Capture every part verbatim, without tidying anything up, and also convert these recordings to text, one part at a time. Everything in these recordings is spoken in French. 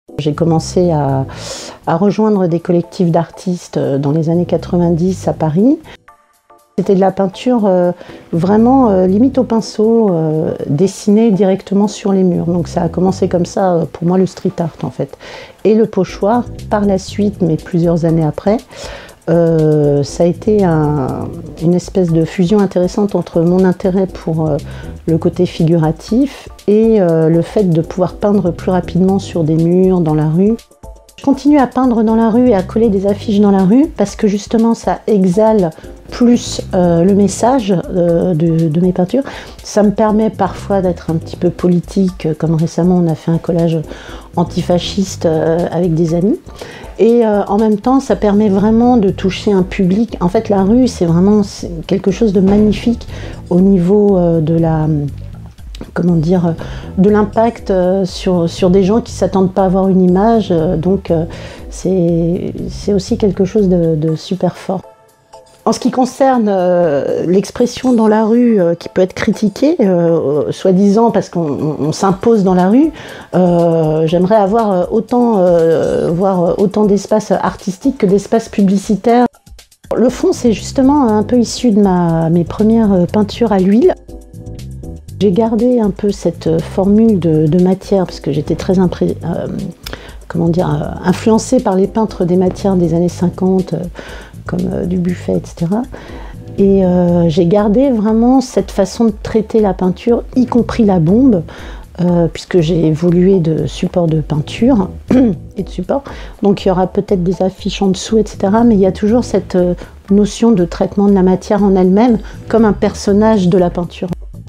J'ai commencé à, à rejoindre des collectifs d'artistes dans les années quatre-vingt-dix à Paris. C'était de la peinture euh, vraiment euh, limite au pinceau, euh, dessinée directement sur les murs. Donc ça a commencé comme ça, euh, pour moi, le street art en fait. Et le pochoir, par la suite, mais plusieurs années après, euh, ça a été un, une espèce de fusion intéressante entre mon intérêt pour euh, le côté figuratif et euh, le fait de pouvoir peindre plus rapidement sur des murs, dans la rue. Je continue à peindre dans la rue et à coller des affiches dans la rue parce que justement ça exhale plus euh, le message euh, de, de mes peintures. Ça me permet parfois d'être un petit peu politique, comme récemment on a fait un collage antifasciste euh, avec des amis. Et euh, en même temps ça permet vraiment de toucher un public. En fait la rue c'est vraiment quelque chose de magnifique au niveau euh, de la... comment dire, de l'impact sur, sur des gens qui ne s'attendent pas à avoir une image, donc c'est aussi quelque chose de, de super fort. En ce qui concerne euh, l'expression dans la rue euh, qui peut être critiquée, euh, soi-disant parce qu'on s'impose dans la rue, euh, j'aimerais avoir autant, euh, voir autant d'espace artistique que d'espace publicitaire. Le fond, c'est justement un peu issu de ma, mes premières peintures à l'huile. J'ai gardé un peu cette formule de, de matière parce que j'étais très impré, euh, comment dire, euh, influencée par les peintres des matières des années cinquante, euh, comme euh, Dubuffet, et cetera. Et euh, j'ai gardé vraiment cette façon de traiter la peinture, y compris la bombe, euh, puisque j'ai évolué de support de peinture et de support. Donc il y aura peut-être des affiches en dessous, et cetera. Mais il y a toujours cette euh, notion de traitement de la matière en elle-même comme un personnage de la peinture.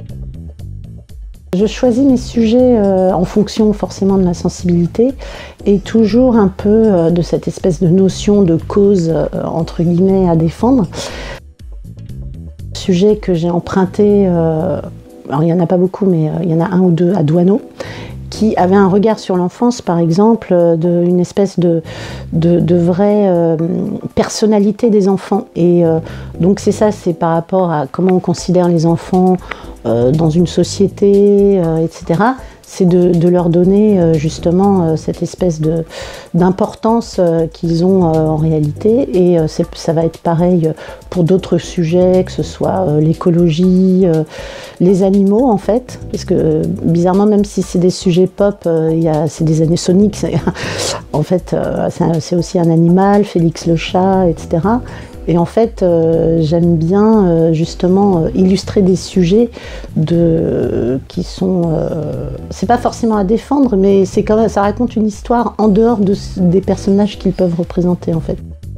Je choisis mes sujets euh, en fonction forcément de ma sensibilité et toujours un peu euh, de cette espèce de notion de cause euh, entre guillemets à défendre. Sujet que j'ai emprunté, euh, alors il n'y en a pas beaucoup mais euh, il y en a un ou deux à Douaneau, qui avait un regard sur l'enfance par exemple, d'une espèce de, de, de vraie euh, personnalité des enfants. Et euh, donc c'est ça, c'est par rapport à comment on considère les enfants euh, dans une société, euh, et cetera. C'est de, de leur donner euh, justement euh, cette espèce d'importance euh, qu'ils ont euh, en réalité. Et euh, ça va être pareil pour d'autres sujets, que ce soit euh, l'écologie, euh, les animaux en fait. Parce que euh, bizarrement, même si c'est des sujets pop, euh, c'est des années Sonic, en fait euh, c'est aussi un animal, Félix le chat, et cetera. Et en fait, euh, j'aime bien euh, justement euh, illustrer des sujets de, qui sont... Euh, c'est pas forcément à défendre, mais c'est quand même, ça raconte une histoire en dehors de, des personnages qu'ils peuvent représenter en fait.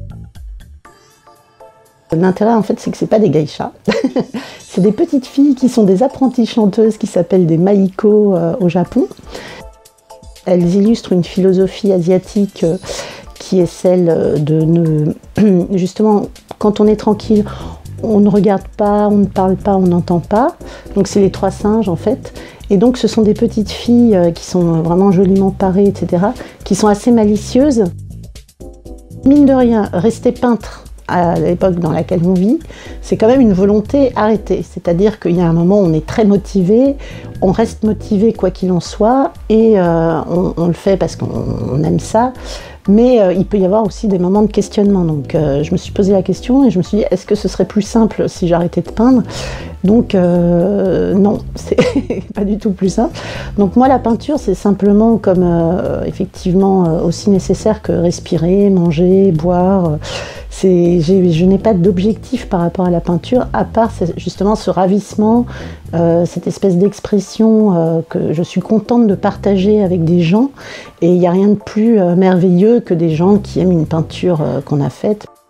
L'intérêt en fait, c'est que c'est pas des geishas. C'est des petites filles qui sont des apprenties chanteuses qui s'appellent des maiko euh, au Japon. Elles illustrent une philosophie asiatique euh, qui est celle de ne... Justement, quand on est tranquille, on ne regarde pas, on ne parle pas, on n'entend pas. Donc c'est les trois singes en fait. Et donc ce sont des petites filles qui sont vraiment joliment parées, et cetera, qui sont assez malicieuses. Mine de rien, rester peintre à l'époque dans laquelle on vit, c'est quand même une volonté arrêtée. C'est-à-dire qu'il y a un moment où on est très motivé, on reste motivé quoi qu'il en soit, et euh, on, on le fait parce qu'on aime ça. Mais euh, il peut y avoir aussi des moments de questionnement. Donc euh, je me suis posé la question et je me suis dit, est-ce que ce serait plus simple si j'arrêtais de peindre? Donc euh, non, c'est pas du tout plus simple. Donc moi la peinture c'est simplement comme euh, effectivement euh, aussi nécessaire que respirer, manger, boire. Je n'ai pas d'objectif par rapport à la peinture, à part justement ce ravissement, euh, cette espèce d'expression euh, que je suis contente de partager avec des gens. Et il n'y a rien de plus euh, merveilleux que des gens qui aiment une peinture euh, qu'on a faite.